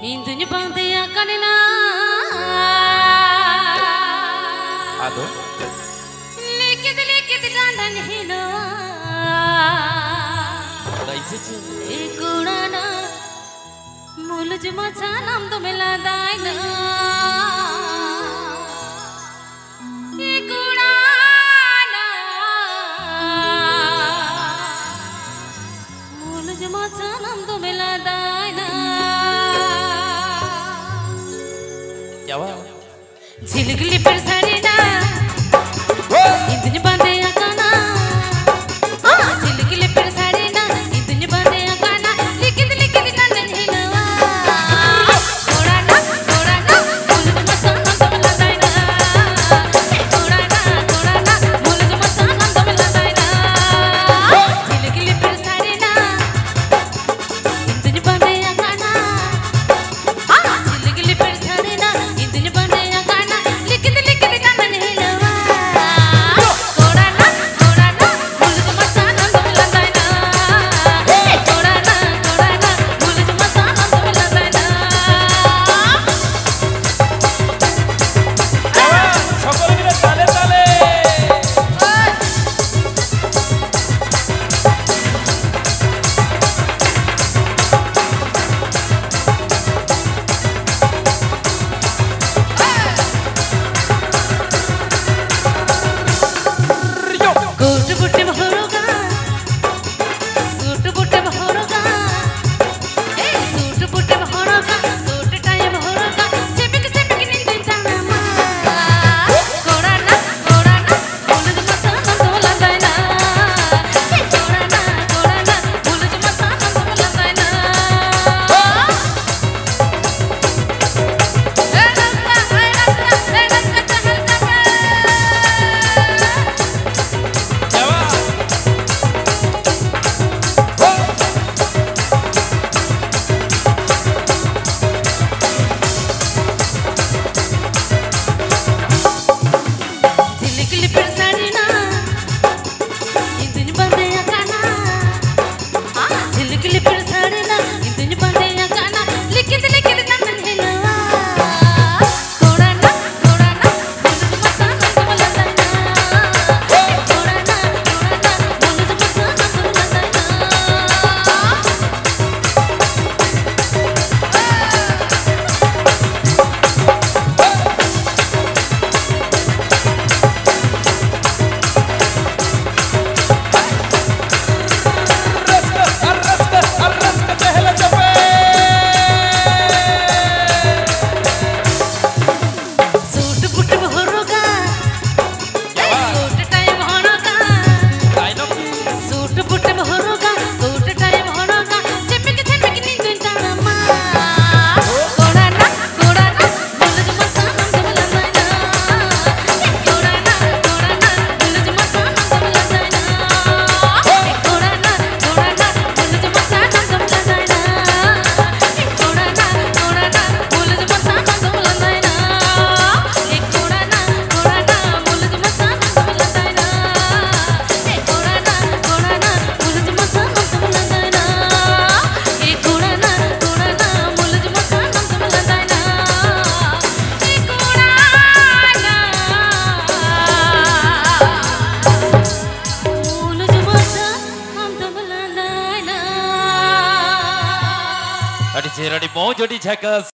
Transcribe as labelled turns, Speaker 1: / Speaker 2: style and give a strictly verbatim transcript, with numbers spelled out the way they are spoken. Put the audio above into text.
Speaker 1: Intunya bang dia kanina.
Speaker 2: Aduh.
Speaker 1: Likit likit dandan hilo.
Speaker 2: Dai sih.
Speaker 1: Ikurana mulaj macanam to mela daina. Ikurana mulaj macanam to mela daina.
Speaker 2: Jawab.
Speaker 1: Zilgili persarina. Intunya bang dia kana. Ah, zilgili persarina. Intunya bang dia kana. Likit likit dandan hilo. Korana korana mulaj macanam to mela daina. Korana korana mulaj macanam to mela daina. Zilgili persarina. Intunya bang dia kana. Ah, zilgili persarina. Intunya bang dia kana. Likit likit dandan hilo. Korana korana mulaj macanam to mela daina. Korana korana mulaj macanam to mela daina.
Speaker 2: সকলে মিলে তালে তালে।
Speaker 1: Good butte bahoroga, good butte bahoroga, eh good butte bahoroga, good time bahoroga, chepik chepik nindin tanama. Korana korana mulaj macanam to mela daina. Korana korana mulaj macanam to mela daina. Eh rasta eh rasta eh rasta chahal kata. Zilgili persarina. Intunya bang dia kana. Ah, zilgili persarina. Intunya bang dia kana. Likit likit dandan hilo. Korana korana mulaj macanam to mela daina. Korana korana mulaj macanam to mela daina.
Speaker 2: Arrasca, arrasca, arrasca, chehla chape.
Speaker 1: सूट बुट भरोगा, सूट time होगा,
Speaker 2: Dialog.
Speaker 1: सूट बुट भरोगा, सूट time होगा, चेपिक चेपिक नींद तानमा. कोराना कोराना मुलज मचानम तो मela daina. कोराना कोराना मुलज मचानम तो mela daina. कोराना कोराना मुलज मचानम तो mela daina. कोराना कोराना मुलज मचानम तो mela daina. Korana korana mulaj macanam to mela daina. Korana korana mulaj macanam to mela daina. Korana korana mulaj macanam to mela daina. Korana mulaj macanam to mela daina.
Speaker 2: Adi cerah di mau jadi jakas.